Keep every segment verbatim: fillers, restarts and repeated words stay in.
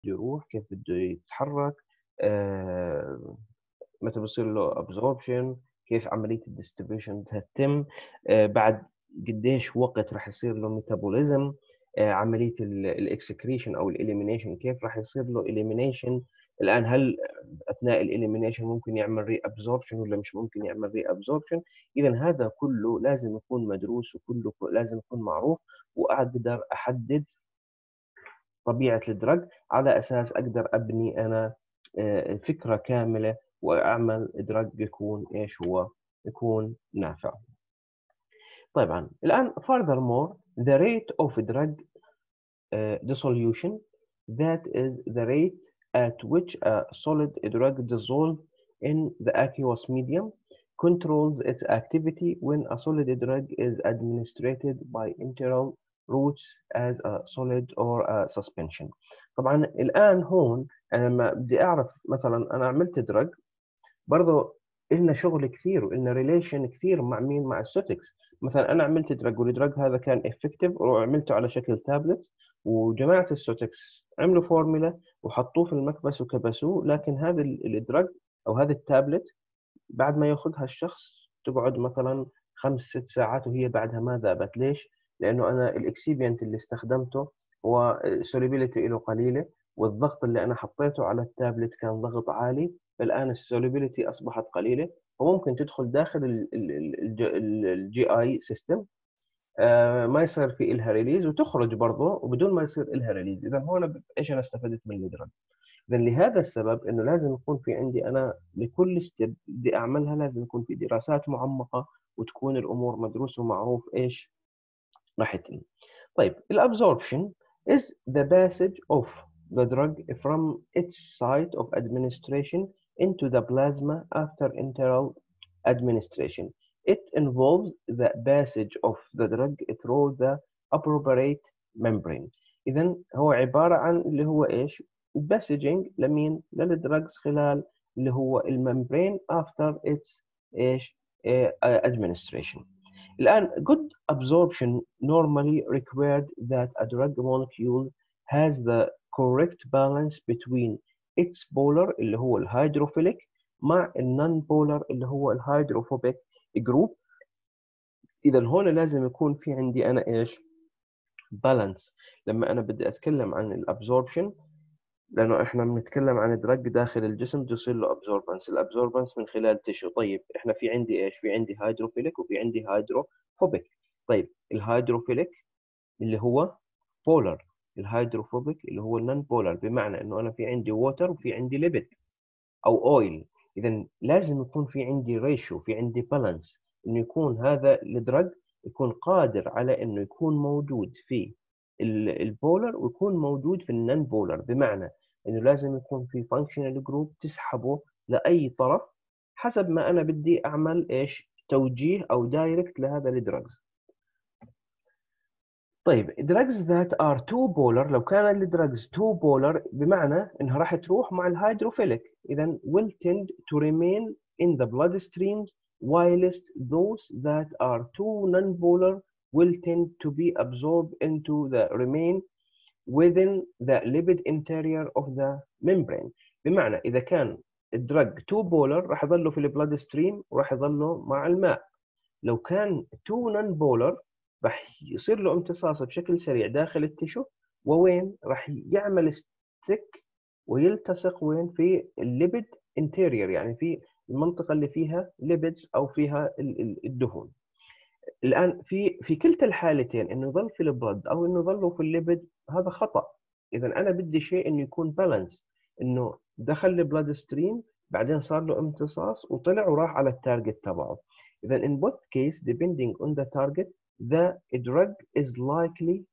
يروح، كيف بده يتحرك، آآ متى بيصير له absorption، كيف عملية الdistribution هتتم، آآ بعد قديش وقت راح يصير له metabolism، آآ عملية ال الexcretion أو الelimination كيف راح يصير له elimination. الآن هل أثناء الelimination ممكن يعمل reabsorption والّا مش ممكن يعمل reabsorption؟ إذًا هذا كله لازم يكون مدروس وكله ك لازم يكون معروف، وأقدر أحدد طبيعة الدرج على أساس أقدر أبني أنا آآ فكرة كاملة وأعمل drug يكون إيش هو، يكون نافع. طبعًا الآن furthermore the rate of drug uh, dissolution, that is the rate at which a solid drug dissolve in the aqueous medium, controls its activity when a solid drug is administered by enteral routes as a solid or a suspension. طبعًا الآن هون أنا لمّا بدي أعرف مثلًا أنا عملت drug برضه إلنا شغل كثير وإلنا relation كثير مع مين؟ مع السوتكس. مثلًا أنا عملت drug والdrug هذا كان effective وعملته على شكل tablets، وجماعة السوتكس عملوا فورمولا وحطوه في المكبس وكبسوه، لكن هذا ال الdrug أو هذا التابلت بعد ما ياخذها الشخص تقعد مثلًا خمس، ست ساعات وهي بعدها ما ذابت. ليش؟ لأنه أنا الexcipient اللي استخدمته هو solubility إله قليلة، والضغط اللي أنا حطيته على التابلت كان ضغط عالي، فالآن الsolubility أصبحت قليلة، وممكن تدخل داخل ال ال ال الج الGI system، آآ ما يصير في إلها release وتخرج برضه وبدون ما يصير إلها release. إذًا هون ب إيش أنا استفدت من الدرج؟ إذًا لهذا السبب إنه لازم يكون في عندي أنا لكل step بدي أعملها لازم يكون في دراسات معمقة، وتكون الأمور مدروسة ومعروف إيش راح يتم. طيب الabsorption is the passage of the drug from its site of administration into the plasma after enteral administration. It involves the passage of the drug through the appropriate membrane. إذًا هو عبارة عن اللي هو إيش؟ passaging لمين؟ للدراجز خلال اللي هو الممبرين after its إيش؟ آآ administration. الآن good absorption normally required that a drug molecule has the correct balance between its polar اللي هو الهيدروفيليك مع النون بولر اللي هو الهيدروفوبيك جروب. إذا هون لازم يكون في عندي أنا إيش؟ بالانس. لما أنا بدي أتكلم عن الابزوربشن، لأنه إحنا بنتكلم عن دراج داخل الجسم تصير له absorbance، الابزوربنس من خلال تيشو. طيب إحنا في عندي إيش؟ في عندي هيدروفيليك وفي عندي هيدروفوبيك. طيب الهيدروفيليك اللي هو بولر، الهيدروفوبيك اللي هو النون بولر، بمعنى إنه أنا في عندي ووتر وفي عندي ليبيد أو أويل. إذا لازم يكون في عندي ريشيو، في عندي بالانس، إنه يكون هذا الدرج يكون قادر على إنه يكون موجود في البولر ويكون موجود في النون بولر، بمعنى إنه لازم يكون في فانكشنال جروب تسحبه لأي طرف حسب ما أنا بدي أعمل إيش توجيه أو دايركت لهذا الدرجز. طيب drugs that are two polar، لو كان الدراجز two polar بمعنى انها راح تروح مع الهيدروفيليك، اذا will tend to remain in the bloodstream whilst those that are two non-polar will tend to be absorbed into the remain within the lipid interior of the membrane. بمعنى اذا كان الدرج two polar راح يظلوا في البلاد ستريم وراح يظلوا مع الماء. لو كان تو نون بولر راح يصير له امتصاص بشكل سريع داخل التشو، ووين راح يعمل ستيك ويلتصق وين؟ في الليبيد انتيريور، يعني في المنطقة اللي فيها ليبيدز أو فيها الدهون. الآن في في كلتا الحالتين إنه يظل في البلد أو إنه يظلوا في الليبيد هذا خطأ. إذا أنا بدي شيء إنه يكون بالانس، إنه دخل البلاد ستريم بعدين صار له امتصاص وطلع وراح على التارجت تبعه. إذا in both case depending on the target the drug is likely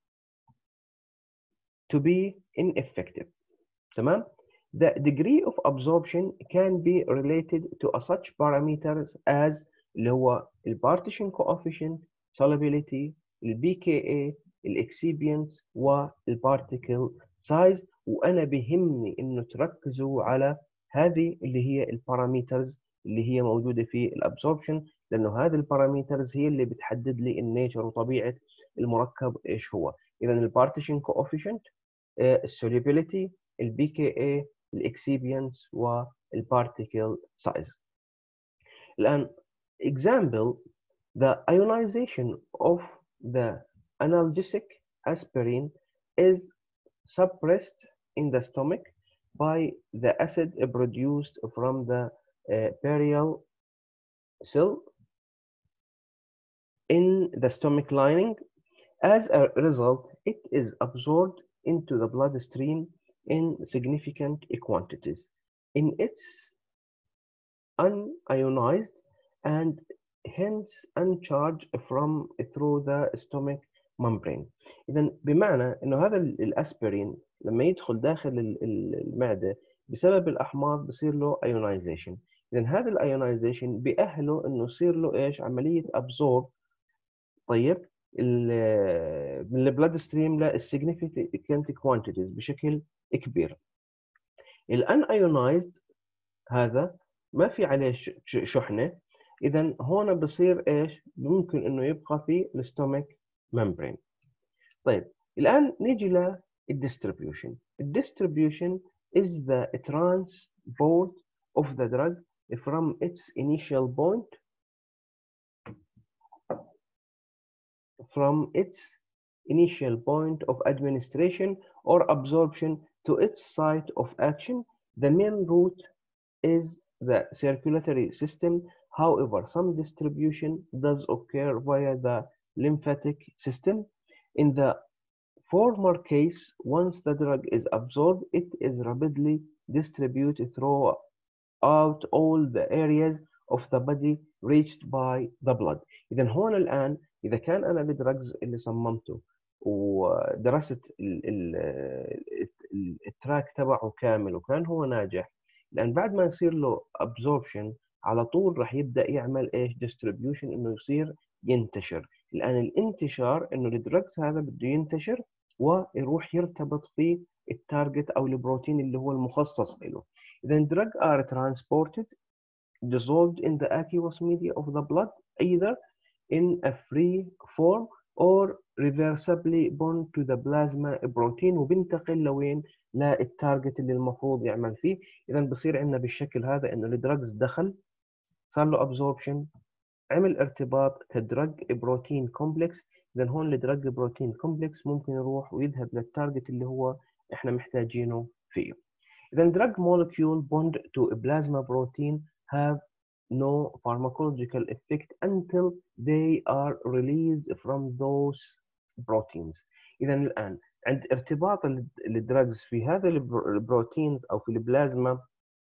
to be ineffective. تمام؟ The degree of absorption can be related to such parameters as اللي هو ال partition coefficient, solubility, ال pKa, ال excipients وال particle size. وأنا بهمني إنه تركزوا على هذه اللي هي البارامترز اللي هي موجودة في الابسوربشن، لأنه هذه البارامترز هي اللي بتحدد لي النيتشر وطبيعة المركب إيش هو. إذا ال partition coefficient، السوليبيليتي، البي كي اي، الاكسيبيانس، والبارتيكل سايز. الآن example: the ionization of the analgesic aspirin is suppressed in the stomach by the acid produced from the uh, perial cell in the stomach lining. As a result, it is absorbed into the bloodstream in significant quantities in its unionized and hence uncharged from through the stomach membrane. إذا بمعنى إنه هذا الأسبرين لما يدخل داخل المعدة بسبب الأحماض بصير له ionization. إذا هذا الايونايزيشن بيأهله إنه يصير له إيش؟ عملية absorb طيب من البلاد ستريم للسيجنيفيكانت كوانتيتيز بشكل كبير. الان ايونايزد هذا ما في عليه شحنه، اذا هون بصير ايش؟ ممكن انه يبقى في الستومك ممبرين. طيب الان نيجي للديستريبيوشن. الديستريبيوشن is the transport of the drug from its initial point from its initial point of administration or absorption to its site of action. The main route is the circulatory system. However, some distribution does occur via the lymphatic system. In the former case, once the drug is absorbed, it is rapidly distributed throughout all the areas of the body reached by the blood. إذا هون الآن إذا كان أنا الدراجز اللي صممته ودرست التراك تبعه كامل وكان هو ناجح، لأن بعد ما يصير له absorption على طول راح يبدأ يعمل إيش؟ distribution، إنه يصير ينتشر. الآن الانتشار إنه الدراجز هذا بده ينتشر ويروح يرتبط في التارجت أو البروتين اللي هو المخصص له. إذا drugs are transported dissolved in the aqueous media of the blood either in a free form or reversibly bound to the plasma protein وبنتقل لوين؟ للتارجت اللي المفروض يعمل فيه. إذا بصير عندنا بالشكل هذا إنه الدراجز دخل صار له absorption، عمل ارتباط كدرج بروتين كومبلكس. إذا هون الدرج بروتين كومبلكس ممكن يروح ويذهب للتارجت اللي هو إحنا محتاجينه فيه. إذا drug molecule bond to a plasma protein have no pharmacological effect until they are released from those proteins. إذا الآن عند ارتباط الدراجز في هذا البروتينز أو في البلازما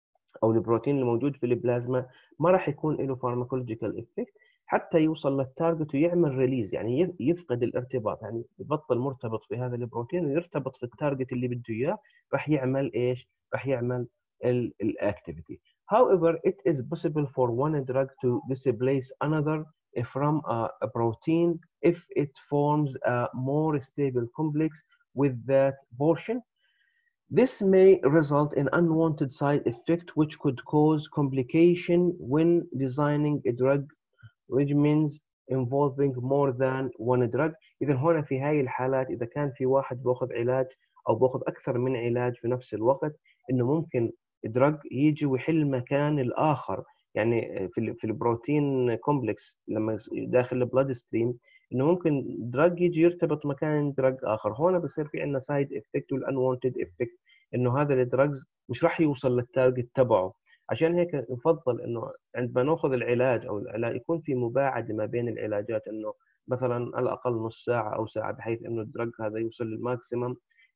أو البروتين الموجود في البلازما ما راح يكون له pharmacological effect حتى يوصل للتارجت ويعمل ريليز، يعني يفقد الارتباط، يعني يبطل مرتبط في هذا البروتين ويرتبط في التارجت اللي بده إياه، راح يعمل إيش؟ راح يعمل الاكتيفيتي. However, it is possible for one drug to displace another from a, a protein if it forms a more stable complex with that portion. This may result in unwanted side effect which could cause complication when designing a drug regimens involving more than one drug. إذا هنا في هاي الحالات إذا كان في واحد بأخذ علاج أو بأخذ أكثر من علاج في نفس الوقت، إنه ممكن دراج يجي ويحل مكان الآخر. يعني في في البروتين كومبلكس لما داخل البلاد ستريم إنه ممكن دراج يجي يرتبط مكان دراج آخر. هون بصير في عندنا سايد إفكت والأنوانتد إفكت، إنه هذا الدراجز مش راح يوصل للتارجت تبعه. عشان هيك يفضل إنه عندما نأخذ العلاج أو العلاج يكون في مباعدة ما بين العلاجات، إنه مثلا على الأقل نص ساعة أو ساعة بحيث إنه الدراج هذا يوصل للماكسيمم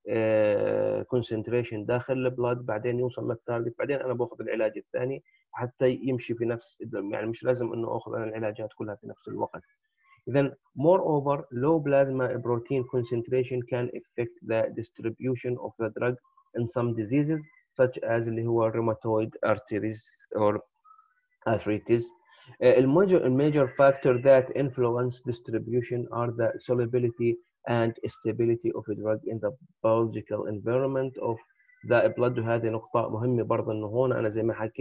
كونسنتريشن داخل البلاد، بعدين يوصل للتارجت، بعدين انا باخذ العلاج الثاني حتى يمشي في نفس، يعني مش لازم انه اخذ انا العلاجات كلها في نفس الوقت. اذا moreover low plasma protein concentration can affect the distribution of the drug in some diseases such as اللي هو rheumatoid arthritis or arthritis. A major, a major factor that influence distribution are the solubility and stability of a drug in the biological environment of the blood. وهذه نقطة مهمة برضه، إنه هون أنا زي ما حكيت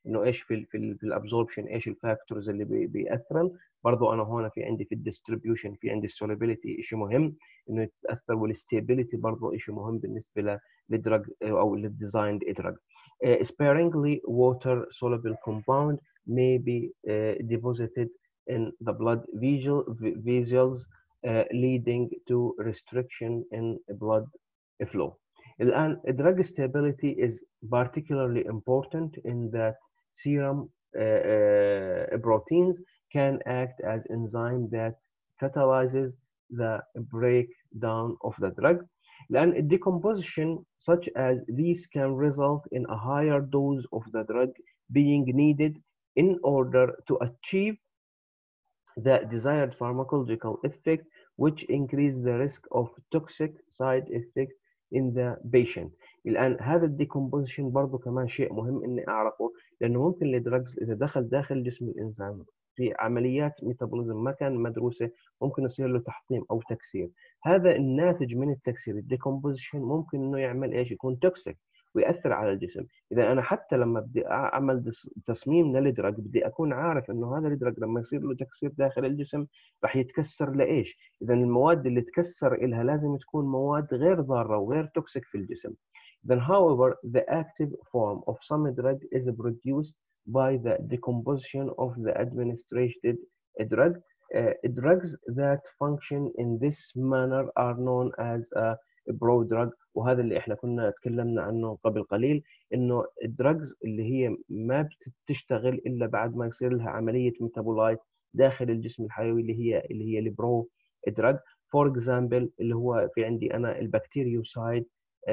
انه ايش في ال في, ال في الابزوربشن، ايش الفاكتورز اللي بي بيأثرن. برضه انا هون في عندي في الديستريبيوشن في عندي السوليبيليتي شيء مهم انه يتاثر، والستابيليتي برضه شيء مهم بالنسبه للدرج او للديزايند دراج. Uh, sparingly water soluble compound may be uh, deposited in the blood vessel, vessels uh, leading to restriction in blood flow. الآن drug stability is particularly important in that serum uh, uh, proteins can act as enzyme that catalyzes the breakdown of the drug. لأن decomposition such as these can result in a higher dose of the drug being needed in order to achieve the desired pharmacological effect, which increase the risk of toxic side effects in the patient. الآن هذا الديكومبوزيشن برضه كمان شيء مهم إني أعرفه، لأنه ممكن الدراجز إذا دخل داخل جسم الإنسان في عمليات ميتابوليزم ما كان مدروسة ممكن يصير له تحطيم أو تكسير. هذا الناتج من التكسير الديكومبوزيشن ممكن إنه يعمل إيش؟ يكون توكسيك ويأثر على الجسم. إذا أنا حتى لما بدي أعمل تصميم للدرج بدي أكون عارف إنه هذا الدرج لما يصير له تكسير داخل الجسم راح يتكسر لإيش؟ إذا المواد اللي تكسر إلها لازم تكون مواد غير ضارة وغير توكسيك في الجسم. Then, however, the active form of some drug is produced by the decomposition of the administered drug. Uh, drugs that function in this manner are known as a برودراج. وهذا اللي احنا كنا تكلمنا عنه قبل قليل، انه الدراجز اللي هي ما بتشتغل الا بعد ما يصير لها عمليه ميتابولايت داخل الجسم الحيوي اللي هي اللي هي البرو دراج. فور اكزامبل اللي هو في عندي انا البكتيريوسايد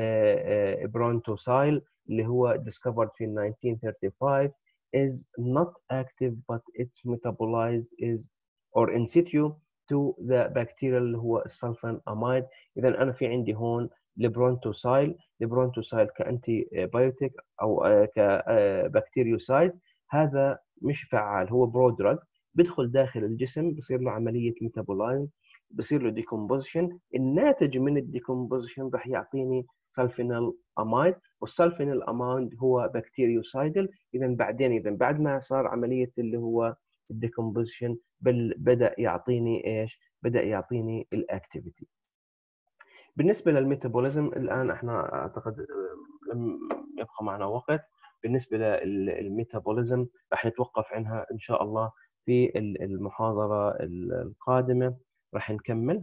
برونتوسايل اللي هو discovered في nineteen thirty-five is not active but its metabolized is or in situ to the bacterial اللي هو السلفان امايد. اذا انا في عندي هون البرونتوسايل، البرونتوسايل كانتي بايوتيك او كبكتيريوسايد، هذا مش فعال، هو برودراج بيدخل داخل الجسم بصير له عمليه ميتابولايز، بصير له ديكومبوزيشن. الناتج من الديكومبوزيشن راح يعطيني سلفينال امايد، والسلفينال امايد هو بكتيريوسايدل. اذا بعدين اذا بعد ما صار عمليه اللي هو الديكومبوزيشن بدا يعطيني ايش؟ بدا يعطيني الاكتيفيتي. بالنسبه للميتابوليزم الان احنا اعتقد لم يبقى معنا وقت. بالنسبه للميتابوليزم راح نتوقف عنها ان شاء الله في المحاضره القادمه، راح نكمل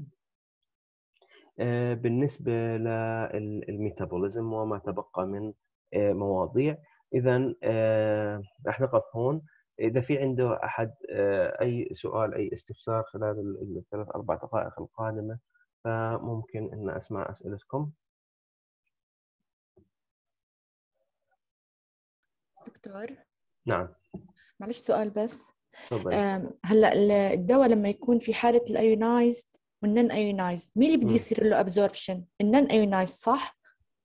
بالنسبه للميتابوليزم وما تبقى من مواضيع. اذا راح نقف هون. إذا في عنده أحد أي سؤال أي استفسار خلال الثلاث أربع دقائق القادمة فممكن أن أسمع أسئلتكم. دكتور. نعم. معلش سؤال بس. تفضلي. هلا الدواء لما يكون في حالة الأيونايزد والنن أيونايزد مين اللي بدي يصير له أبزوربشن؟ النن أيونايزد صح؟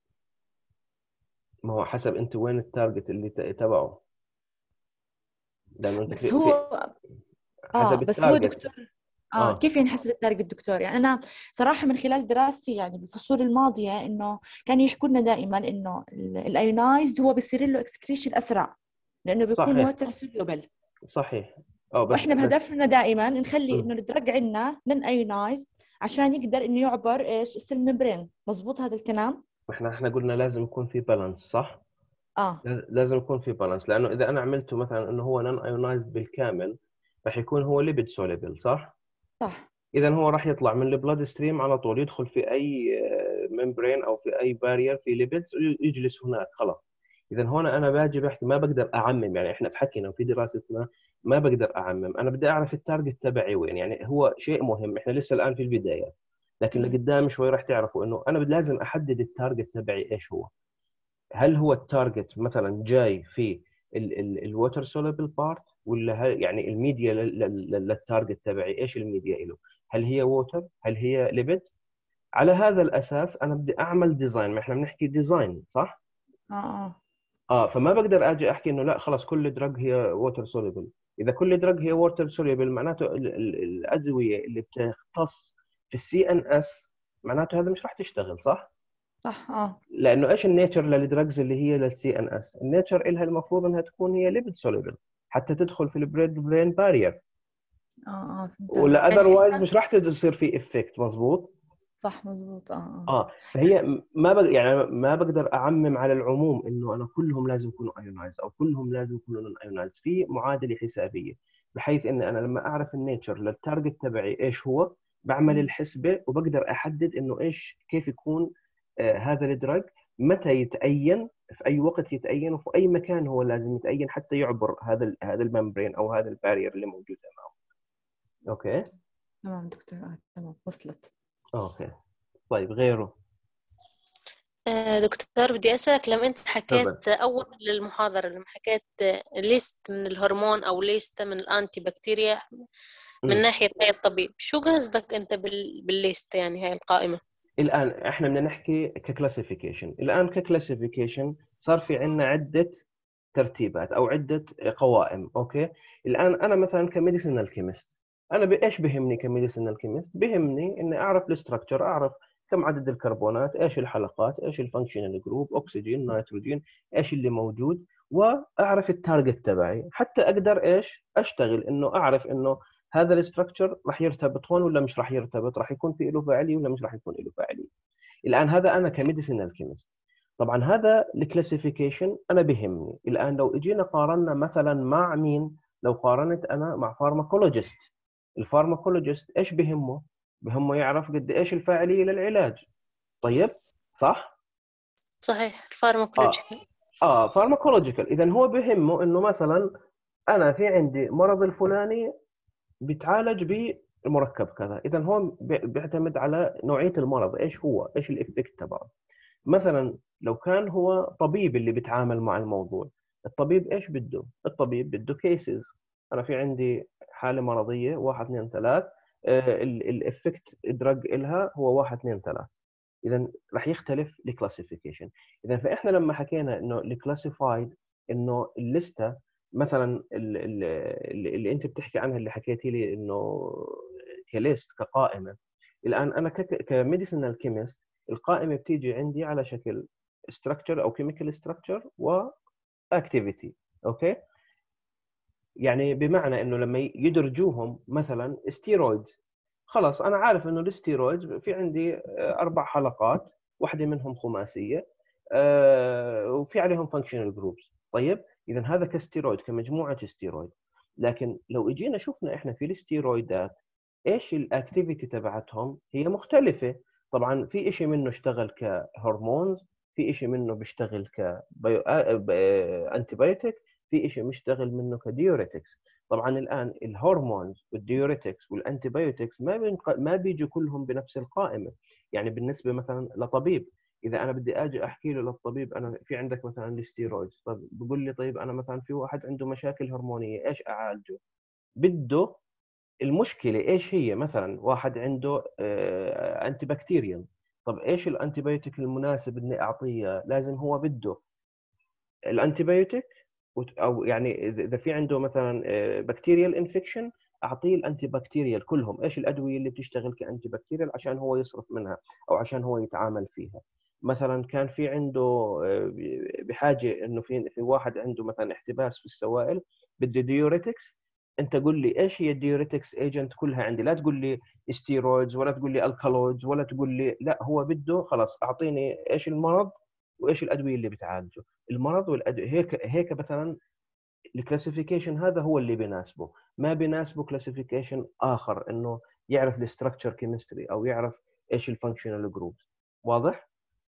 ما هو حسب أنت وين التارجت اللي تبعه. لأنه أنت بس في هو حسب آه بس هو التارجت. دكتور آه, آه كيف ينحسب التارجت دكتور؟ يعني أنا صراحة من خلال دراستي يعني بالفصول الماضية إنه كانوا يحكوا لنا دائما إنه الأيونايزد هو بيصير له إكسكريشن أسرع لأنه بيكون ووتر سوليوبل. صحيح. اه بس واحنا بهدفنا دائما نخلي م. انه الدرج عندنا نن ايونايزد عشان يقدر انه يعبر ايش السيل ممبرين. مزبوط هذا الكلام؟ احنا احنا قلنا لازم يكون في بالانس صح؟ اه لازم يكون في بالانس، لانه اذا انا عملته مثلا انه هو نون ايونايزد بالكامل راح يكون هو ليبيد سوليبل صح؟ صح. اذا هو راح يطلع من البلاد ستريم على طول يدخل في اي ممبرين او في اي بارير في ليبيدز ويجلس هناك خلاص. اذا هون انا باجي بحكي ما بقدر اعمم، يعني احنا بحكينا وفي دراستنا ما بقدر اعمم، انا بدي اعرف التارجت تبعي وين. يعني هو شيء مهم، احنا لسه الان في البدايه لكن لقدام شوي راح تعرفوا انه انا لازم احدد التارجت تبعي ايش هو. هل هو التارجت مثلا جاي في الووتر سوليبل بارت ولا هل يعني الميديا للتارجت تبعي ايش الميديا له؟ هل هي ووتر؟ هل هي ليبيد؟ على هذا الاساس انا بدي اعمل ديزاين، ما احنا بنحكي ديزاين صح؟ اه اه اه فما بقدر اجي احكي انه لا خلاص كل دراج هي ووتر سوليبل. اذا كل دراج هي ووتر سوليبل معناته ال ال الادويه اللي بتختص في السي ان اس معناته هذا مش راح تشتغل صح؟ صح. اه لانه ايش النيتشر للدراجز اللي هي للسي ان اس؟ النيتشر لها المفروض انها تكون هي ليبيد سوليبل حتى تدخل في البريد برين بارير، اه اه فهمت عليك. ولا يعني اذروايز إحنا- مش راح تصير في افكت. مظبوط. صح مزبوط. اه اه اه فهي م- ما بق... يعني ما بقدر اعمم على العموم انه انا كلهم لازم يكونوا ايونايز او كلهم لازم يكونوا نون ايونايز. في معادله حسابيه بحيث ان انا لما اعرف النيتشر للتارجت تبعي ايش هو، بعمل مم. الحسبه وبقدر احدد انه ايش كيف يكون آه هذا الدرج، متى يتأين، في اي وقت يتأين، وفي اي مكان هو لازم يتأين حتى يعبر هذا ال هذا الممبرين او هذا البارير اللي موجود امامه. اوكي. تمام دكتور. آه تمام وصلت. اوكي. طيب غيره. آه، دكتور بدي أسألك، لما أنت تفضل. حكيت أول المحاضرة، لما حكيت آه، ليست من الهرمون أو ليست من الأنتي بكتيريا من مم. ناحية أي الطبيب، شو قصدك أنت بال... بالليست، يعني هاي القائمة؟ الآن احنا بدنا نحكي ككلاسيفيكيشن. الآن ككلاسيفيكيشن صار في عندنا عدة ترتيبات أو عدة قوائم. أوكي. الآن أنا مثلا كميديسينال كيمست، أنا بإيش بهمني كميديسينال كيمست؟ بهمني إني أعرف الستركتشر، أعرف كم عدد الكربونات، إيش الحلقات، إيش الفانكشنال جروب، أكسجين، نيتروجين، إيش اللي موجود، وأعرف التارجت تبعي حتى أقدر إيش أشتغل، إنه أعرف إنه هذا الاستراكشر راح يرتبط هون ولا مش راح يرتبط، راح يكون في له فاعليه ولا مش راح يكون له فاعليه. الان هذا انا كميديسينال كيمست. طبعا هذا الكلاسيفيكيشن انا بهمني. الان لو اجينا قارنا مثلا مع مين؟ لو قارنت انا مع فارماكولوجيست، الفارماكولوجيست ايش بهمه؟ بهمه يعرف قد ايش الفاعليه للعلاج. طيب. صح. صحيح، اه الفارماكولوجيكال. اه فارماكولوجيكال. اذا هو بهمه انه مثلا انا في عندي مرض الفلاني بيتعالج بمركب كذا، اذا هو بيعتمد على نوعيه المرض، ايش هو، ايش الافكت تبعه. مثلا لو كان هو طبيب اللي بيتعامل مع الموضوع، الطبيب ايش بده؟ الطبيب بده كيسز. انا في عندي حاله مرضيه واحد اثنين ثلاث، الافكت دراج الها هو واحد اثنين ثلاث. اذا راح يختلف الكلاسيفيكيشن. اذا فاحنا لما حكينا انه الكلاسيفايد، انه الليسته مثلا اللي, اللي انت بتحكي عنها، اللي حكيتي لي انه كليست كقائمه. الان انا كميديسينال كيمست القائمه بتيجي عندي على شكل ستراكشر او كيميكال ستراكشر واكتيفيتي. اوكي. يعني بمعنى انه لما يدرجوهم مثلا ستيرويد، خلاص انا عارف انه الستيرويد في عندي آه، اربع حلقات، واحده منهم خماسيه، آه، وفي عليهم فانكشنال جروبس. طيب اذا هذا كستيرويد كمجموعه ستيرويد. لكن لو اجينا شفنا احنا في الستيرويدات ايش الاكتيفيتي تبعتهم، هي مختلفه. طبعا في شيء منه اشتغل كهرمونز، في شيء منه بيشتغل ك انتي بايوتيك، في شيء مشتغل منه كديوريتكس. طبعا الان الهرمونز والديوريتكس والانتي بايوتكس ما بينق... ما بيجوا كلهم بنفس القائمه. يعني بالنسبه مثلا لطبيب، اذا انا بدي اجي احكي له للطبيب انا في عندك مثلا الستيرويدز، طب بقول لي طيب انا مثلا في واحد عنده مشاكل هرمونيه ايش اعالجه؟ بده المشكله ايش هي. مثلا واحد عنده انتي بكتيريال، طب ايش الانتي بايوتيك المناسب اني اعطيه؟ لازم هو بده الانتي بايوتيك، او يعني اذا في عنده مثلا بكتيريال انفكشن اعطيه الانتي بكتيريال كلهم. ايش الادويه اللي بتشتغل كانتي بكتيريال عشان هو يصرف منها او عشان هو يتعامل فيها. مثلا كان في عنده آه، بحاجه انه في في واحد عنده مثلا احتباس في السوائل، بده ديوريتكس، انت قول لي ايش هي الديوريتكس ايجنت كلها عندي. لا تقول لي ستيرويدز ولا تقول لي الكالويدز ولا تقول لي لا، هو بده خلاص اعطيني ايش المرض وايش الادويه اللي بتعالجه. المرض والادويه هيك هيك مثلا. الكلاسيفيكيشن هذا هو اللي بيناسبه، ما بيناسبه كلاسيفيكيشن اخر انه يعرف الستراكشر كيمستري او يعرف ايش الفانكشنال جروبس. واضح؟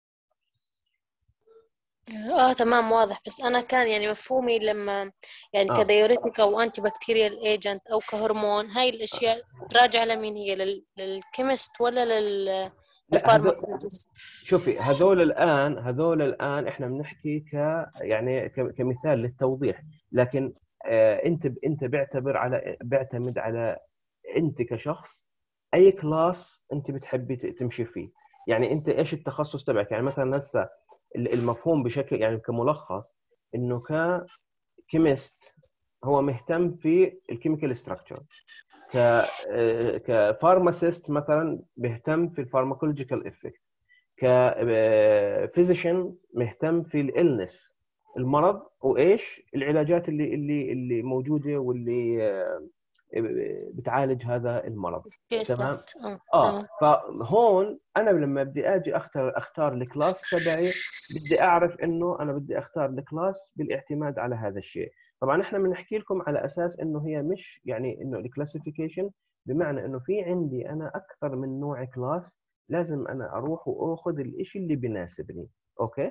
اه تمام واضح. بس انا كان يعني مفهومي لما يعني اه كديوريتيك او انتي بكتيريال ايجنت او كهرمون، هاي الاشياء راجعه لمين؟ هي لل... للكيمست ولا لل لا هذا الفارماكولوجيست؟ شوفي، هذول الان هذول الان احنا بنحكي ك يعني ك- كمثال للتوضيح. لكن آه انت انت بيعتبر على بيعتمد على انت كشخص اي كلاس انت بتحبي ت- تمشي فيه. يعني انت ايش التخصص تبعك؟ يعني مثلا هسه ال- المفهوم بشكل يعني كملخص انه ككيمست هو مهتم في الكيميكال ستراكشر، ك كفارماسيست مثلا بيهتم في الفارماكولوجيكال افكت، كفيزيشن مهتم في الالنس، المرض، وايش العلاجات اللي اللي اللي موجوده واللي آه، بتعالج هذا المرض. تمام. اه اه تمام فهون انا لما بدي اجي اختار اختار الكلاس تبعي، بدي اعرف انه انا بدي اختار الكلاس بالاعتماد على هذا الشيء. طبعا احنا بنحكي لكم على اساس انه هي مش يعني انه الكلاسيفيكيشن بمعنى انه في عندي انا اكثر من نوع كلاس، لازم انا اروح واخذ الاشي اللي بيناسبني. اوكي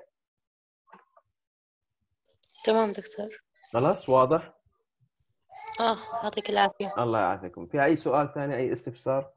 تمام دكتور. خلاص واضح. اه يعطيك العافية. الله يعافيكم. في اي سؤال ثاني، اي استفسار؟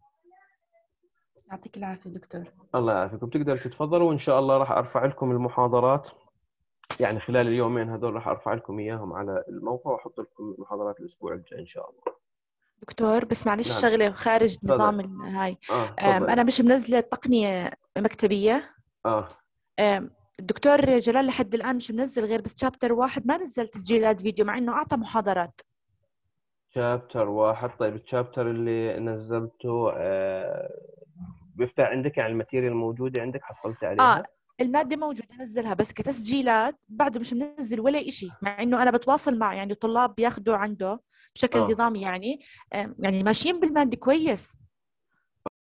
يعطيك العافية دكتور. الله يعافيكم. تقدروا تتفضلوا، وان شاء الله راح ارفع لكم المحاضرات يعني خلال اليومين هذول، راح ارفع لكم اياهم على الموقع واحط لكم المحاضرات الاسبوع الجاي ان شاء الله. دكتور بس معلش نعم. شغلة خارج تفضل. نظام ال- هاي اه أم، تفضل. أنا مش منزلة تقنية مكتبية. اه أم، الدكتور جلال لحد الآن مش منزل غير بس شابتر واحد، ما نزل تسجيلات فيديو مع إنه أعطى محاضرات. شابتر واحد. طيب الشابتر اللي نزلته آه بيفتح عندك يعني الماتيريال الموجودة عندك حصلت عليها؟ آه المادة موجودة نزلها بس كتسجيلات بعده مش منزل ولا إشي، مع إنه أنا بتواصل مع يعني طلاب بياخدوا عنده بشكل آه. نظامي يعني. أم، يعني ماشيين بالمادة كويس